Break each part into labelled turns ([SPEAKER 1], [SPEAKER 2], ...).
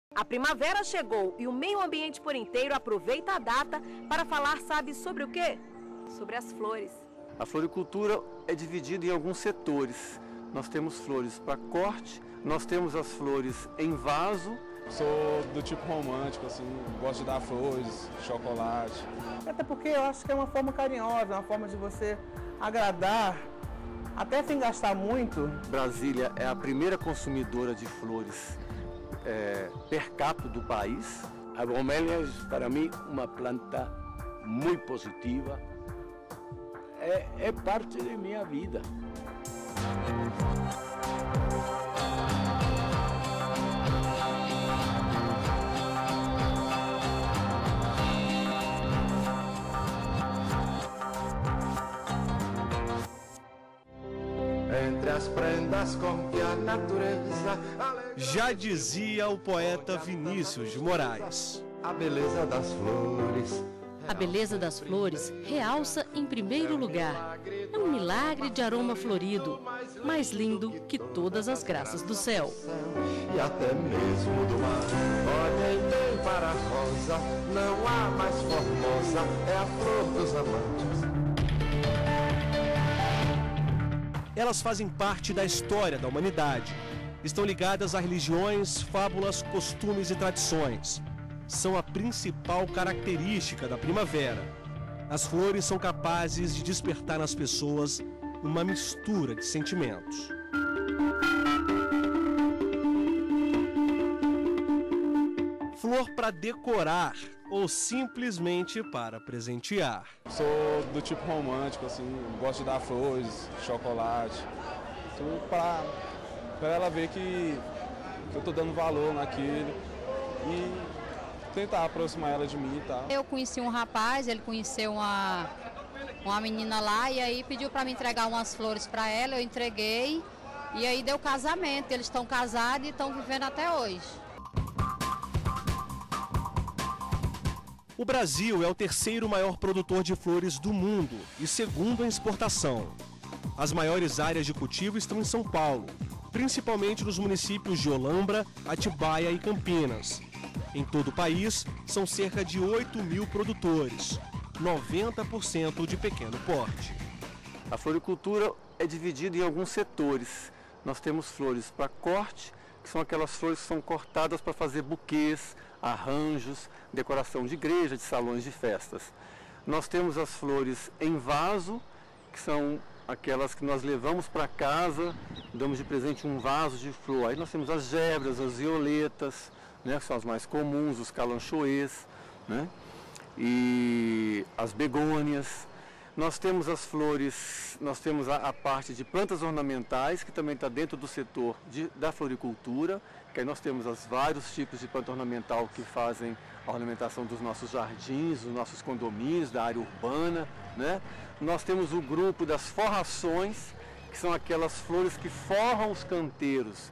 [SPEAKER 1] A primavera chegou e o meio ambiente por inteiro aproveita a data para falar, sabe sobre o quê? Sobre as flores.
[SPEAKER 2] A floricultura é dividida em alguns setores. Nós temos flores para corte, nós temos as flores em vaso.
[SPEAKER 3] Sou do tipo romântico, assim, gosto de dar flores, chocolate.
[SPEAKER 4] Até porque eu acho que é uma forma carinhosa, uma forma de você agradar, até sem gastar muito.
[SPEAKER 2] Brasília é a primeira consumidora de flores per capita do país.
[SPEAKER 5] A bromélia é, para mim, uma planta muito positiva. É parte da minha vida.
[SPEAKER 6] Entre as prendas com que a natureza...
[SPEAKER 7] Já dizia o poeta Vinícius de Moraes.
[SPEAKER 6] A beleza das flores.
[SPEAKER 8] A beleza das flores realça em primeiro lugar. É um milagre de aroma florido, mais lindo que todas as graças do céu.
[SPEAKER 6] E até mesmo do mar. Olhem bem para a rosa, não há mais formosa, é a flor dos amantes.
[SPEAKER 7] Elas fazem parte da história da humanidade. Estão ligadas a religiões, fábulas, costumes e tradições. São a principal característica da primavera. As flores são capazes de despertar nas pessoas uma mistura de sentimentos. Flor para decorar ou simplesmente para presentear.
[SPEAKER 3] Sou do tipo romântico, assim, gosto de dar flores, chocolate, tudo para ela ver que eu estou dando valor naquilo e tentar aproximar ela de mim e tal.
[SPEAKER 9] Eu conheci um rapaz, ele conheceu uma menina lá e aí pediu para me entregar umas flores para ela, eu entreguei e aí deu casamento. Eles estão casados e estão vivendo até hoje.
[SPEAKER 7] O Brasil é o terceiro maior produtor de flores do mundo e segundo em exportação. As maiores áreas de cultivo estão em São Paulo, principalmente nos municípios de Olambra, Atibaia e Campinas. Em todo o país, são cerca de 8.000 produtores, 90% de pequeno porte.
[SPEAKER 2] A floricultura é dividida em alguns setores. Nós temos flores para corte, que são aquelas flores que são cortadas para fazer buquês, arranjos, decoração de igreja, de salões de festas. Nós temos as flores em vaso, que são aquelas que nós levamos para casa, damos de presente um vaso de flor. Aí nós temos as gebras, as violetas, né, que são as mais comuns, os calanchoês, né, e as begônias. Nós temos as flores, nós temos a parte de plantas ornamentais, que também está dentro do setor da floricultura, que aí nós temos os vários tipos de planta ornamental que fazem a ornamentação dos nossos jardins, dos nossos condomínios, da área urbana, né? Nós temos o grupo das forrações, que são aquelas flores que forram os canteiros.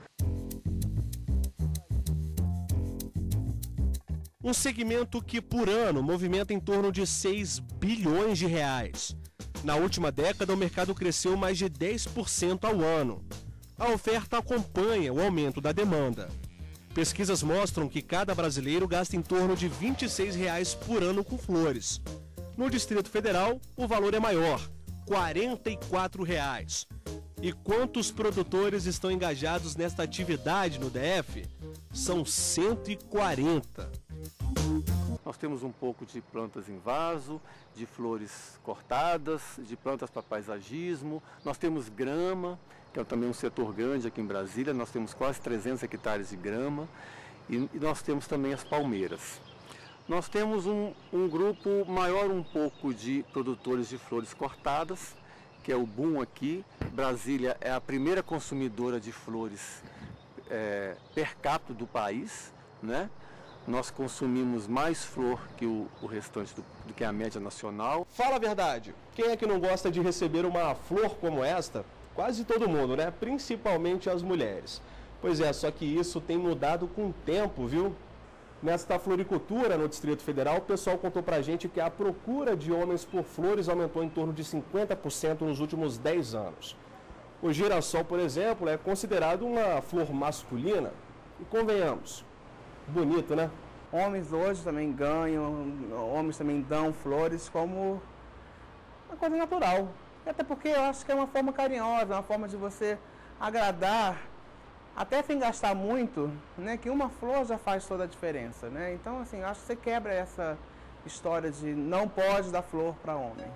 [SPEAKER 7] Um segmento que, por ano, movimenta em torno de 6 bilhões de reais. Na última década, o mercado cresceu mais de 10% ao ano. A oferta acompanha o aumento da demanda. Pesquisas mostram que cada brasileiro gasta em torno de R$ 26 por ano com flores. No Distrito Federal, o valor é maior, R$ 44. E quantos produtores estão engajados nesta atividade no DF? São 140.
[SPEAKER 2] Nós temos um pouco de plantas em vaso, de flores cortadas, de plantas para paisagismo. Nós temos grama, que é também um setor grande aqui em Brasília. Nós temos quase 300 hectares de grama. E nós temos também as palmeiras. Nós temos um grupo maior um pouco de produtores de flores cortadas, que é o boom aqui. Brasília é a primeira consumidora de flores per capita do país, né? Nós consumimos mais flor que o restante do que a média nacional.
[SPEAKER 7] Fala a verdade, quem é que não gosta de receber uma flor como esta? Quase todo mundo, né? Principalmente as mulheres. Pois é, só que isso tem mudado com o tempo, viu? Nesta floricultura no Distrito Federal, o pessoal contou pra gente que a procura de homens por flores aumentou em torno de 50% nos últimos 10 anos. O girassol, por exemplo, é considerado uma flor masculina. E convenhamos, Bonito, né?
[SPEAKER 4] Homens hoje também ganham, homens também dão flores como uma coisa natural. Até porque eu acho que é uma forma carinhosa, uma forma de você agradar, até sem gastar muito, né? Que uma flor já faz toda a diferença, né? Então, assim, eu acho que você quebra essa história de não pode dar flor para homem.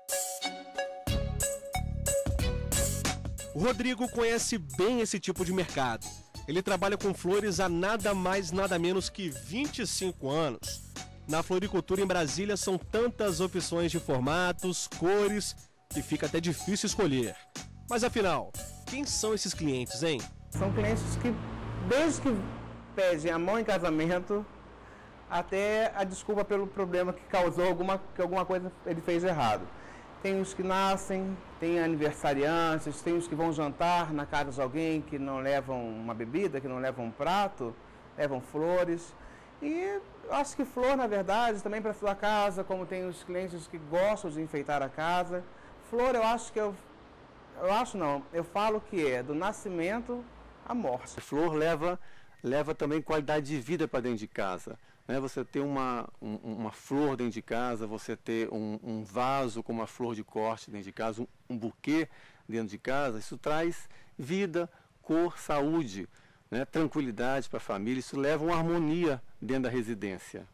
[SPEAKER 7] O Rodrigo conhece bem esse tipo de mercado. Ele trabalha com flores há nada mais, nada menos que 25 anos. Na floricultura em Brasília são tantas opções de formatos, cores, que fica até difícil escolher. Mas afinal, quem são esses clientes, hein?
[SPEAKER 4] São clientes que, desde que pedem a mão em casamento, até a desculpa pelo problema que causou alguma coisa ele fez errado. Tem os que nascem, tem aniversariantes, tem os que vão jantar na casa de alguém que não levam uma bebida, que não levam um prato, levam flores. E acho que flor, na verdade, também para sua casa, como tem os clientes que gostam de enfeitar a casa. Flor, eu falo que é do nascimento à morte.
[SPEAKER 2] A flor leva também qualidade de vida para dentro de casa. Né? Você ter uma flor dentro de casa, você ter um vaso com uma flor de corte dentro de casa, um buquê dentro de casa, isso traz vida, cor, saúde, né? Tranquilidade para a família, isso leva uma harmonia dentro da residência.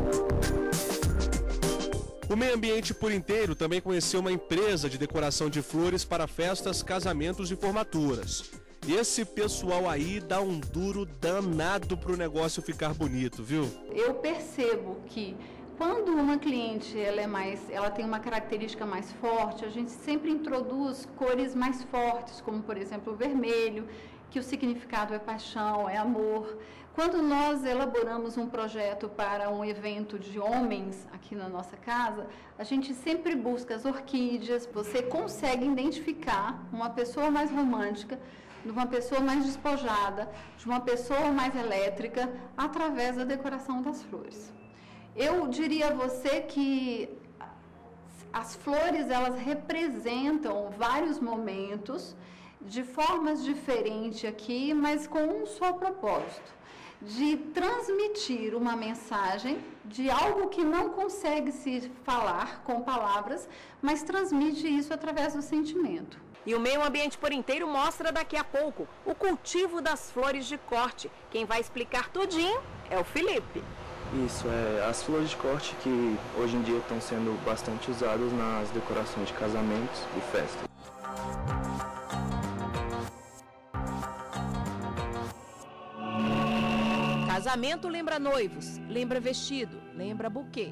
[SPEAKER 7] O Meio Ambiente por Inteiro também conheceu uma empresa de decoração de flores para festas, casamentos e formaturas. E esse pessoal aí dá um duro danado para o negócio ficar bonito, viu?
[SPEAKER 10] Eu percebo que quando uma cliente ela tem uma característica mais forte, a gente sempre introduz cores mais fortes, como por exemplo o vermelho, que o significado é paixão, é amor. Quando nós elaboramos um projeto para um evento de homens aqui na nossa casa, a gente sempre busca as orquídeas. Você consegue identificar uma pessoa mais romântica, de uma pessoa mais despojada, de uma pessoa mais elétrica, através da decoração das flores. Eu diria a você que as flores, elas representam vários momentos, de formas diferentes aqui, mas com um só propósito, de transmitir uma mensagem de algo que não consegue se falar com palavras, mas transmite isso através do sentimento.
[SPEAKER 1] E o Meio Ambiente por Inteiro mostra daqui a pouco o cultivo das flores de corte. Quem vai explicar tudinho é o Felipe.
[SPEAKER 11] Isso, as flores de corte que hoje em dia estão sendo bastante usadas nas decorações de casamentos e festas.
[SPEAKER 1] Casamento lembra noivos, lembra vestido, lembra buquê.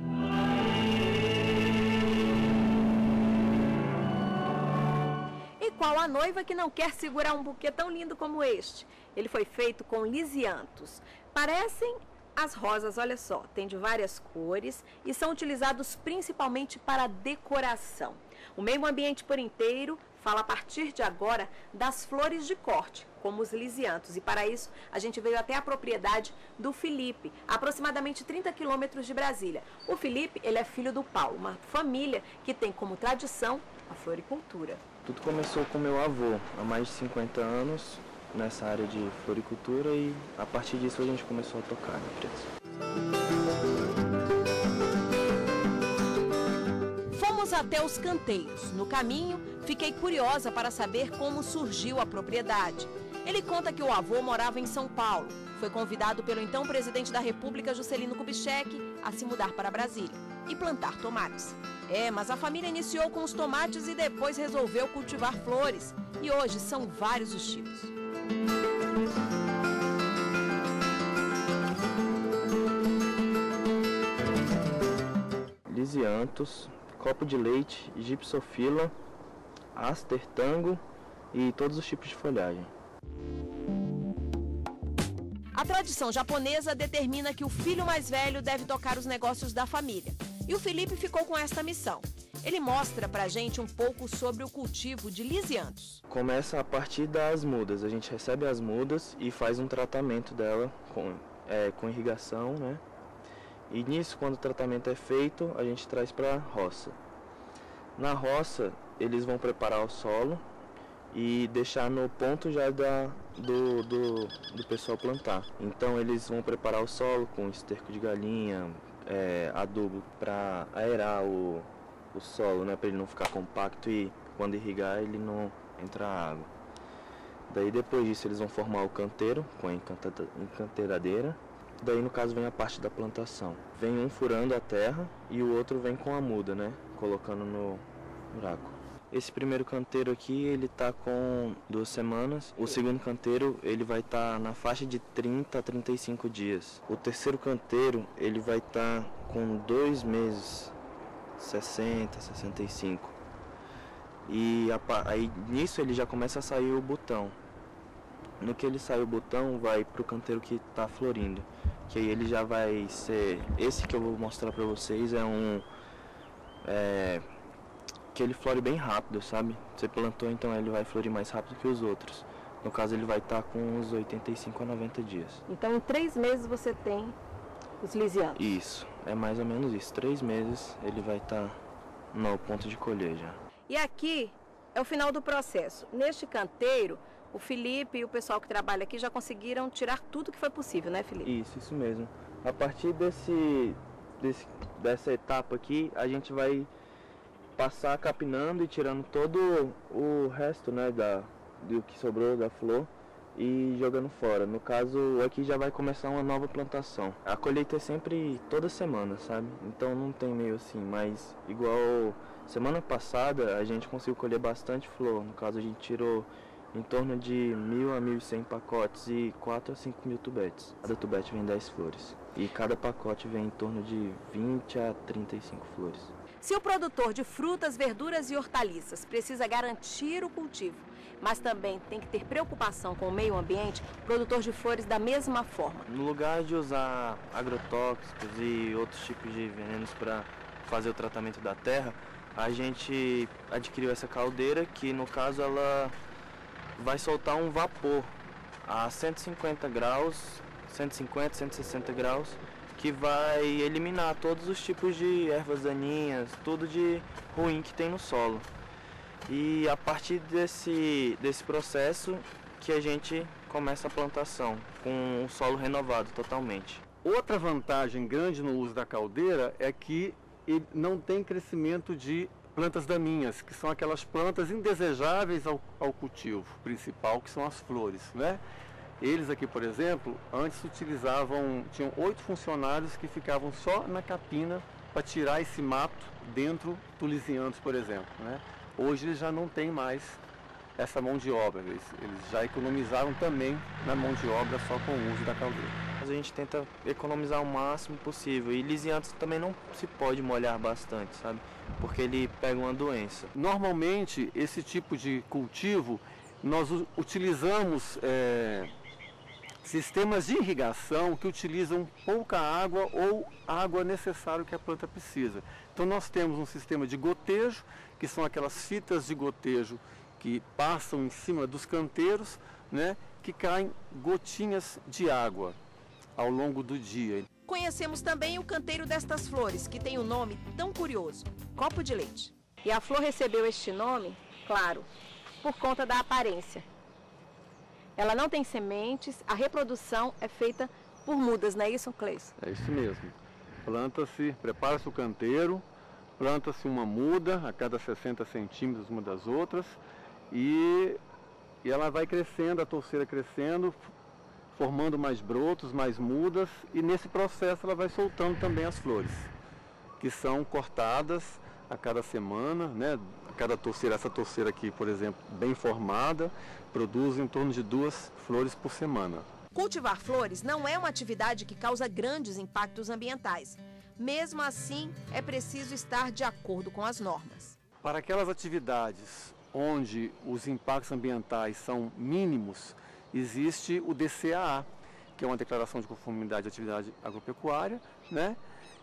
[SPEAKER 1] E qual a noiva que não quer segurar um buquê tão lindo como este? Ele foi feito com lisianthus. Parecem as rosas, olha só, tem de várias cores e são utilizados principalmente para decoração. O Meio Ambiente por Inteiro fala a partir de agora das flores de corte, como os lisianthus. E para isso, a gente veio até a propriedade do Felipe, aproximadamente 30 quilômetros de Brasília. O Felipe, ele é filho do Paulo, uma família que tem como tradição a floricultura.
[SPEAKER 11] Tudo começou com meu avô, há mais de 50 anos, nessa área de floricultura, e a partir disso a gente começou a tocar na empresa.
[SPEAKER 1] Fomos até os canteiros. No caminho, fiquei curiosa para saber como surgiu a propriedade. Ele conta que o avô morava em São Paulo. Foi convidado pelo então presidente da República, Juscelino Kubitschek, a se mudar para Brasília e plantar tomates. Mas a família iniciou com os tomates e depois resolveu cultivar flores. E hoje são vários os tipos.
[SPEAKER 11] Lisianthus, copo de leite, gipsofila, aster, tango e todos os tipos de folhagem.
[SPEAKER 1] A tradição japonesa determina que o filho mais velho deve tocar os negócios da família. E o Felipe ficou com esta missão. Ele mostra pra gente um pouco sobre o cultivo de lisianthus.
[SPEAKER 11] Começa a partir das mudas. A gente recebe as mudas e faz um tratamento dela com irrigação, né? E nisso, quando o tratamento é feito, a gente traz para a roça. Na roça, eles vão preparar o solo e deixar no ponto já do pessoal plantar. Então eles vão preparar o solo com esterco de galinha, adubo para aerar o solo, né, para ele não ficar compacto e quando irrigar ele não entra água. Daí depois disso eles vão formar o canteiro com a encanteiradeira. Daí no caso vem a parte da plantação. Vem um furando a terra e o outro vem com a muda, né, colocando no buraco. Esse primeiro canteiro aqui ele tá com 2 semanas. O segundo canteiro ele vai estar na faixa de 30 a 35 dias. O terceiro canteiro ele vai estar com 2 meses, 60, 65. E aí nisso ele já começa a sair o botão. No que ele sai o botão, vai pro canteiro que tá florindo. Que aí ele já vai ser... Esse que eu vou mostrar pra vocês é um... que ele flore bem rápido, sabe? Você plantou, então ele vai florir mais rápido que os outros. No caso ele vai estar com uns 85 a 90 dias.
[SPEAKER 1] Então em 3 meses você tem os lisianos?
[SPEAKER 11] Isso, é mais ou menos isso. 3 meses ele vai estar no ponto de colher já.
[SPEAKER 1] E aqui é o final do processo. Neste canteiro, o Felipe e o pessoal que trabalha aqui já conseguiram tirar tudo que foi possível, né, Felipe?
[SPEAKER 11] Isso mesmo. A partir dessa etapa aqui, a gente vai passar capinando e tirando todo o resto, né, do que sobrou da flor e jogando fora. No caso, aqui já vai começar uma nova plantação. A colheita é sempre toda semana, sabe? Então não tem meio assim, mas igual semana passada a gente conseguiu colher bastante flor. No caso, a gente tirou em torno de 1.000 a 1.100 pacotes e 4 a 5 mil tubetes. Cada tubete vem 10 flores e cada pacote vem em torno de 20 a 35 flores.
[SPEAKER 1] Se o produtor de frutas, verduras e hortaliças precisa garantir o cultivo, mas também tem que ter preocupação com o meio ambiente, o produtor de flores da mesma forma.
[SPEAKER 11] No lugar de usar agrotóxicos e outros tipos de venenos para fazer o tratamento da terra, a gente adquiriu essa caldeira que, no caso, ela vai soltar um vapor a 150 graus, 150, 160 graus, que vai eliminar todos os tipos de ervas daninhas, tudo de ruim que tem no solo. E a partir desse processo que a gente começa a plantação, com o solo renovado totalmente.
[SPEAKER 2] Outra vantagem grande no uso da caldeira é que ele não tem crescimento de plantas daninhas, que são aquelas plantas indesejáveis ao cultivo principal, que são as flores, né? Eles aqui, por exemplo, antes tinham 8 funcionários que ficavam só na capina para tirar esse mato dentro do lisianthus, por exemplo, né? Hoje eles já não têm mais essa mão de obra, eles já economizaram também na mão de obra só com o uso da caldeira.
[SPEAKER 11] A gente tenta economizar o máximo possível e lisianthus também não se pode molhar bastante, sabe? Porque ele pega uma doença.
[SPEAKER 2] Normalmente, esse tipo de cultivo, nós utilizamos sistemas de irrigação que utilizam pouca água ou água necessária que a planta precisa. Então nós temos um sistema de gotejo, que são aquelas fitas de gotejo que passam em cima dos canteiros, né, que caem gotinhas de água ao longo do dia.
[SPEAKER 1] Conhecemos também o canteiro destas flores, que tem um nome tão curioso, copo de leite. E a flor recebeu este nome, claro, por conta da aparência. Ela não tem sementes, a reprodução é feita por mudas, não é isso, Cleison?
[SPEAKER 2] É isso mesmo. Prepara-se o canteiro, planta-se uma muda a cada 60 centímetros uma das outras e ela vai crescendo, a torceira crescendo, formando mais brotos, mais mudas, e nesse processo ela vai soltando também as flores, que são cortadas a cada semana, né? Cada torceira, essa torceira aqui, por exemplo, bem formada, produz em torno de 2 flores por semana.
[SPEAKER 1] Cultivar flores não é uma atividade que causa grandes impactos ambientais. Mesmo assim, é preciso estar de acordo com as normas.
[SPEAKER 2] Para aquelas atividades onde os impactos ambientais são mínimos, existe o DCAA, que é uma declaração de conformidade de atividade agropecuária, né?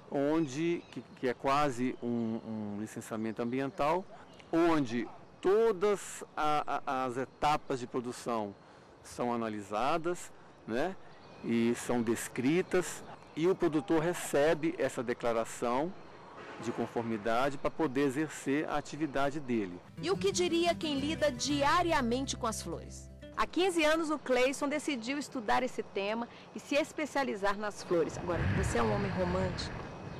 [SPEAKER 2] Que é quase um licenciamento ambiental, onde todas as etapas de produção são analisadas, né? E são descritas, e o produtor recebe essa declaração de conformidade para poder exercer a atividade dele.
[SPEAKER 1] E o que diria quem lida diariamente com as flores? Há 15 anos o Cleison decidiu estudar esse tema e se especializar nas flores. Agora, você é um homem romântico?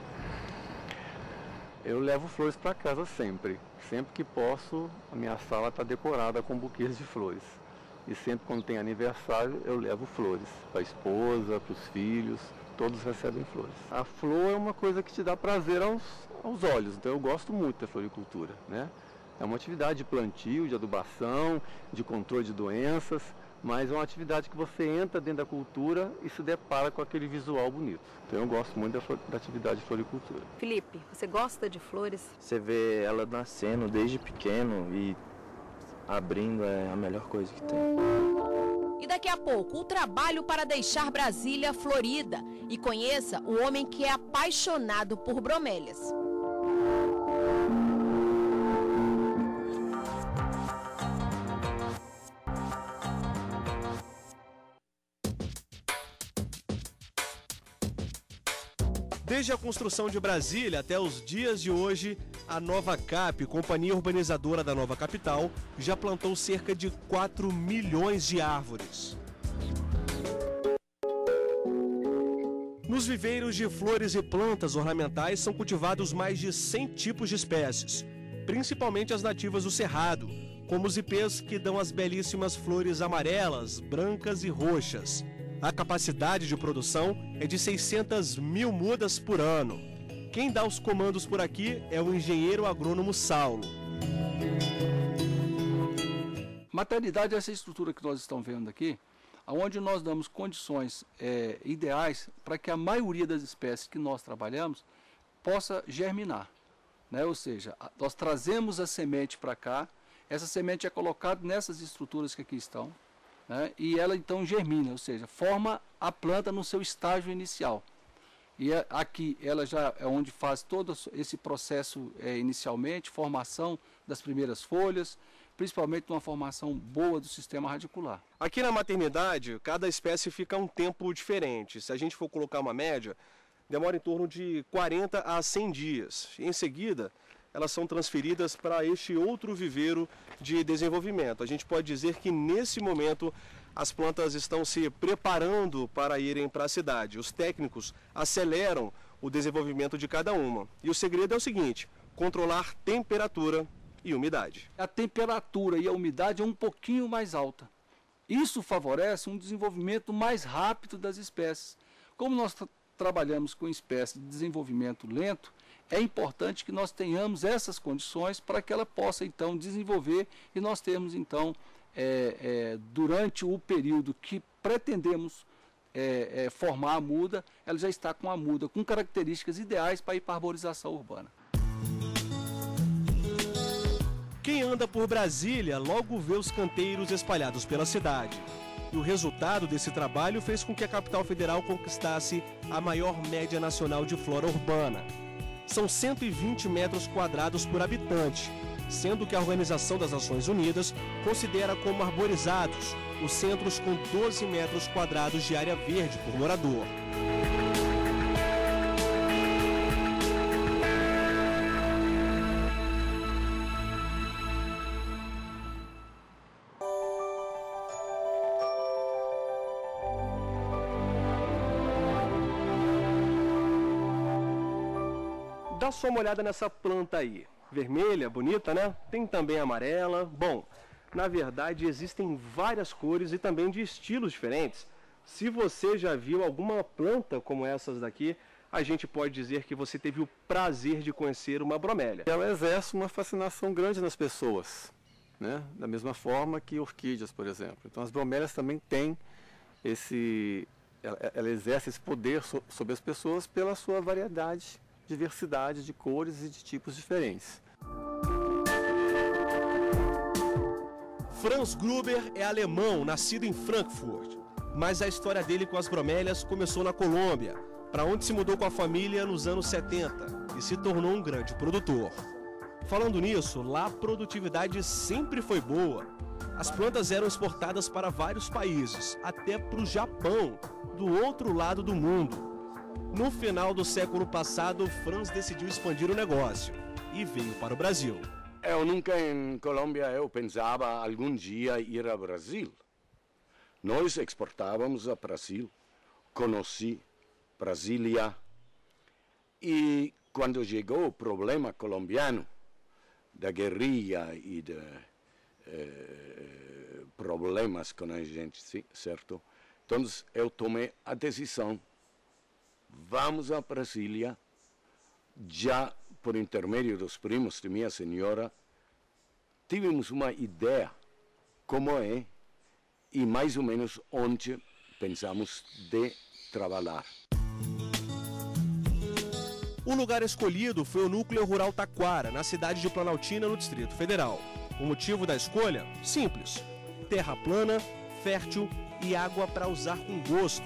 [SPEAKER 2] Eu levo flores para casa sempre. Sempre que posso, a minha sala está decorada com buquês de flores. E sempre quando tem aniversário, eu levo flores para a esposa, para os filhos, todos recebem flores. A flor é uma coisa que te dá prazer aos olhos, então eu gosto muito da floricultura, né? É uma atividade de plantio, de adubação, de controle de doenças, mas é uma atividade que você entra dentro da cultura e se depara com aquele visual bonito. Então eu gosto muito da atividade de floricultura.
[SPEAKER 1] Felipe, você gosta de flores?
[SPEAKER 11] Você vê ela nascendo desde pequeno e abrindo é a melhor coisa que tem.
[SPEAKER 12] E daqui a pouco, o trabalho para deixar Brasília florida. E conheça o homem que é apaixonado por bromélias.
[SPEAKER 7] Desde a construção de Brasília até os dias de hoje, a Nova Cap, companhia urbanizadora da nova capital, já plantou cerca de 4 milhões de árvores. Nos viveiros de flores e plantas ornamentais são cultivados mais de 100 tipos de espécies, principalmente as nativas do Cerrado, como os ipês que dão as belíssimas flores amarelas, brancas e roxas. A capacidade de produção é de 600 mil mudas por ano. Quem dá os comandos por aqui é o engenheiro agrônomo Saulo.
[SPEAKER 13] Maternidade é essa estrutura que nós estamos vendo aqui, onde nós damos condições ideais para que a maioria das espécies que nós trabalhamos possa germinar, né? Ou seja, nós trazemos a semente para cá, essa semente é colocada nessas estruturas que aqui estão, né? E ela então germina, ou seja, forma a planta no seu estágio inicial. E aqui ela já é onde faz todo esse processo inicialmente, formação das primeiras folhas, principalmente uma formação boa do sistema radicular.
[SPEAKER 7] Aqui na maternidade, cada espécie fica um tempo diferente. Se a gente for colocar uma média, demora em torno de 40 a 100 dias. Em seguida, elas são transferidas para este outro viveiro de desenvolvimento. A gente pode dizer que nesse momento as plantas estão se preparando para irem para a cidade. Os técnicos aceleram o desenvolvimento de cada uma. E o segredo é o seguinte: controlar temperatura e umidade.
[SPEAKER 13] A temperatura e a umidade é um pouquinho mais alta. Isso favorece um desenvolvimento mais rápido das espécies. Como nós trabalhamos com espécies de desenvolvimento lento, é importante que nós tenhamos essas condições para que ela possa então desenvolver e nós termos então, durante o período que pretendemos formar a muda, ela já está com a muda com características ideais para ir para a arborização urbana.
[SPEAKER 7] Quem anda por Brasília logo vê os canteiros espalhados pela cidade. E o resultado desse trabalho fez com que a capital federal conquistasse a maior média nacional de flora urbana. São 120 metros quadrados por habitante, sendo que a Organização das Nações Unidas considera como arborizados os centros com 12 metros quadrados de área verde por morador. Dá só uma olhada nessa planta aí. Vermelha, bonita, né? Tem também amarela. Bom, na verdade existem várias cores e também de estilos diferentes. Se você já viu alguma planta como essas daqui, a gente pode dizer que você teve o prazer de conhecer uma bromélia.
[SPEAKER 2] Ela exerce uma fascinação grande nas pessoas, né? Da mesma forma que orquídeas, por exemplo. Então as bromélias também têm ela exerce esse poder sobre as pessoas pela sua variedade, diversidade de cores e de tipos diferentes.
[SPEAKER 7] Franz Gruber é alemão, nascido em Frankfurt. Mas a história dele com as bromélias começou na Colômbia, para onde se mudou com a família nos anos 70 e se tornou um grande produtor. Falando nisso, lá a produtividade sempre foi boa. As plantas eram exportadas para vários países, até para o Japão, do outro lado do mundo. No final do século passado, Franz decidiu expandir o negócio e veio para o Brasil.
[SPEAKER 5] Eu nunca em Colômbia eu pensava algum dia ir ao Brasil. Nós exportávamos a Brasil, conheci Brasília, e quando chegou o problema colombiano, da guerrilha e de problemas com a gente, certo? Então eu tomei a decisão, vamos a Brasília, já por intermédio dos primos de minha senhora, tivemos uma ideia como é e mais ou menos onde pensamos de trabalhar.
[SPEAKER 7] O lugar escolhido foi o Núcleo Rural Taquara, na cidade de Planaltina, no Distrito Federal. O motivo da escolha? Simples. Terra plana, fértil e água para usar com gosto.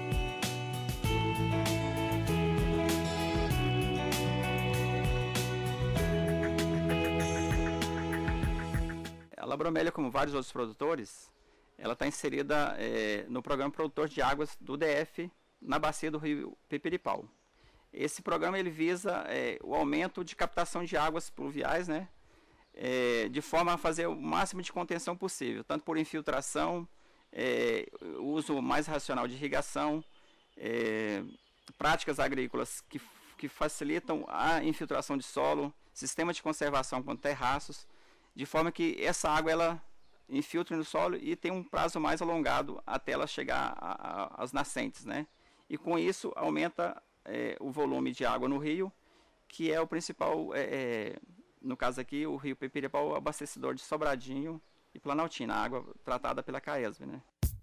[SPEAKER 14] A Labromélia, como vários outros produtores, ela está inserida no programa Produtor de Águas do DF, na bacia do rio Pepiripau. Esse programa ele visa o aumento de captação de águas pluviais, né, de forma a fazer o máximo de contenção possível, tanto por infiltração, uso mais racional de irrigação, práticas agrícolas que facilitam a infiltração de solo, sistema de conservação com terraços, de forma que essa água ela infiltre no solo e tem um prazo mais alongado até ela chegar às nascentes, né? E com isso aumenta o volume de água no rio, que é o principal, no caso aqui, o rio Pepiripau, o abastecedor de Sobradinho e Planaltina, a água tratada pela CAESB, né?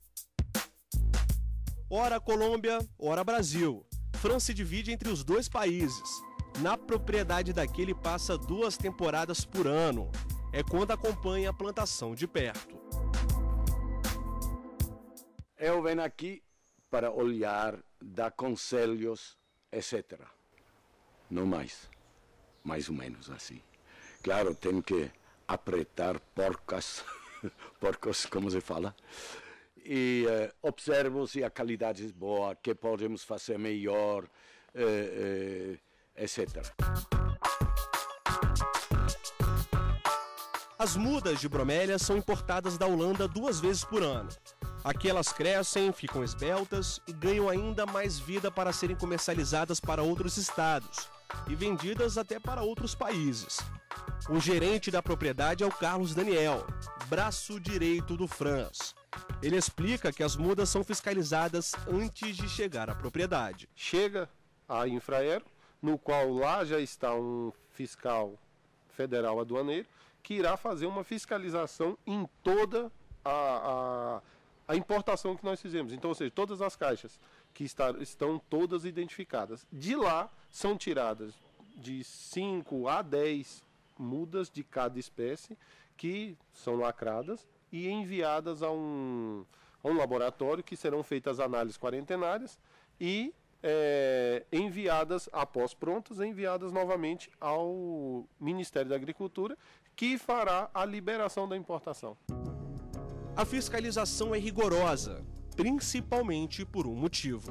[SPEAKER 7] Ora Colômbia, ora Brasil. Fran se divide entre os dois países. Na propriedade daqui ele passa 2 temporadas por ano. É quando acompanha a plantação de perto.
[SPEAKER 5] Eu venho aqui para olhar, dar conselhos, etc. Não mais. Mais ou menos assim. Claro, tem que apertar porcos, como se fala. E observo se a qualidade é boa, que podemos fazer melhor, etc.
[SPEAKER 7] As mudas de bromélia são importadas da Holanda 2 vezes por ano. Aqui elas crescem, ficam esbeltas e ganham ainda mais vida para serem comercializadas para outros estados e vendidas até para outros países. O gerente da propriedade é o Carlos Daniel, braço direito do Franz. Ele explica que as mudas são fiscalizadas antes de chegar à propriedade.
[SPEAKER 15] Chega a Infraero, no qual lá já está um fiscal federal aduaneiro, que irá fazer uma fiscalização em toda a importação que nós fizemos. Então, ou seja, todas as caixas que estão todas identificadas. De lá são tiradas de 5 a 10 mudas de cada espécie que são lacradas e enviadas a um laboratório que serão feitas análises quarentenárias e enviadas, após prontas, enviadas novamente ao Ministério da Agricultura, que fará a liberação da importação.
[SPEAKER 7] A fiscalização é rigorosa, principalmente por um motivo.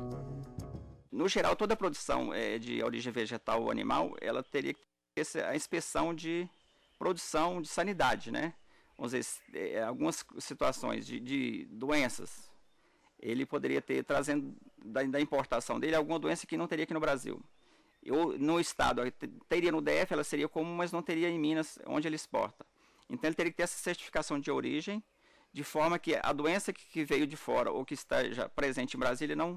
[SPEAKER 14] No geral, toda a produção de origem vegetal ou animal, ela teria que ter a inspeção de produção de sanidade, né? Vamos dizer, algumas situações de doenças, ele poderia ter, trazendo da importação dele, alguma doença que não teria aqui no Brasil. Ou no estado, teria no DF, ela seria comum, mas não teria em Minas, onde ele exporta. Então ele teria que ter essa certificação de origem, de forma que a doença que veio de fora ou que está já presente em Brasília não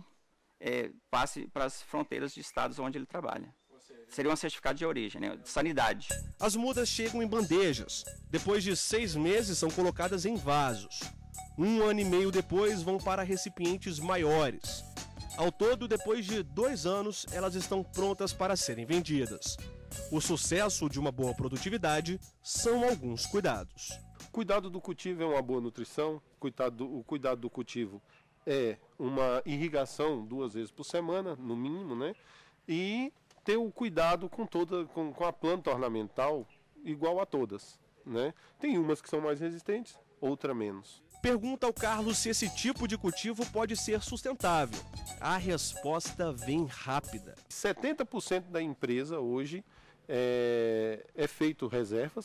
[SPEAKER 14] passe para as fronteiras de estados onde ele trabalha. Seria um certificado de origem, né, de sanidade.
[SPEAKER 7] As mudas chegam em bandejas. Depois de 6 meses, são colocadas em vasos. 1 ano e meio depois, vão para recipientes maiores. Ao todo, depois de 2 anos, elas estão prontas para serem vendidas. O sucesso de uma boa produtividade são alguns cuidados.
[SPEAKER 15] O cuidado do cultivo é uma boa nutrição, o cuidado do cultivo é uma irrigação 2 vezes por semana, no mínimo, né? E ter o cuidado com a planta ornamental igual a todas, né? Tem umas que são mais resistentes, outra menos.
[SPEAKER 7] Pergunta ao Carlos se esse tipo de cultivo pode ser sustentável. A resposta vem rápida.
[SPEAKER 15] 70% da empresa hoje são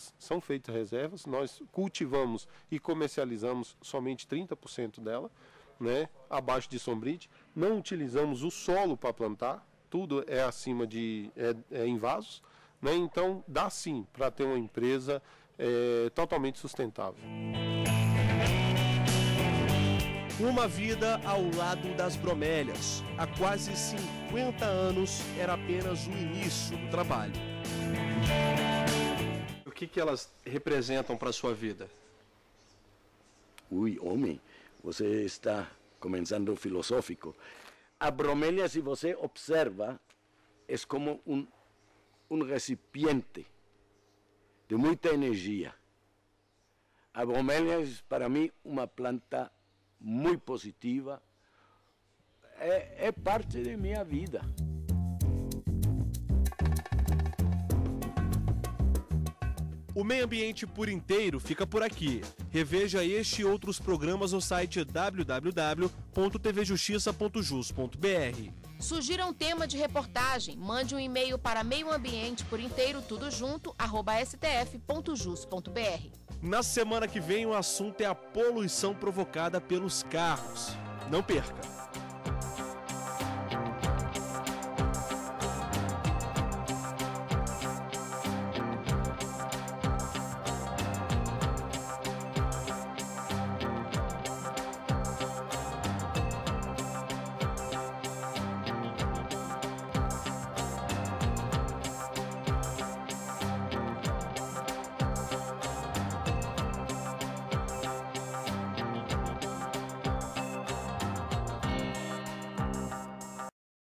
[SPEAKER 15] feitas reservas. Nós cultivamos e comercializamos somente 30% dela. né, abaixo de sombrite. Não utilizamos o solo para plantar, tudo é acima de em vasos, né? Então dá sim para ter uma empresa totalmente sustentável.
[SPEAKER 7] Uma vida ao lado das bromélias. Há quase 50 anos era apenas o início do trabalho. O que elas representam para a sua vida?
[SPEAKER 5] Ui, homem, você está começando filosófico. A bromélia, se você observa, é como um recipiente de muita energia. A bromélia é, para mim, uma planta muito positiva, é parte de minha vida.
[SPEAKER 7] O Meio Ambiente por Inteiro fica por aqui. Reveja este e outros programas no site www.tvjustiça.jus.br.
[SPEAKER 12] Sugira um tema de reportagem, mande um e-mail para meioambienteporinteiro, tudo junto, @stf.jus.br.
[SPEAKER 7] Na semana que vem o assunto é a poluição provocada pelos carros. Não perca!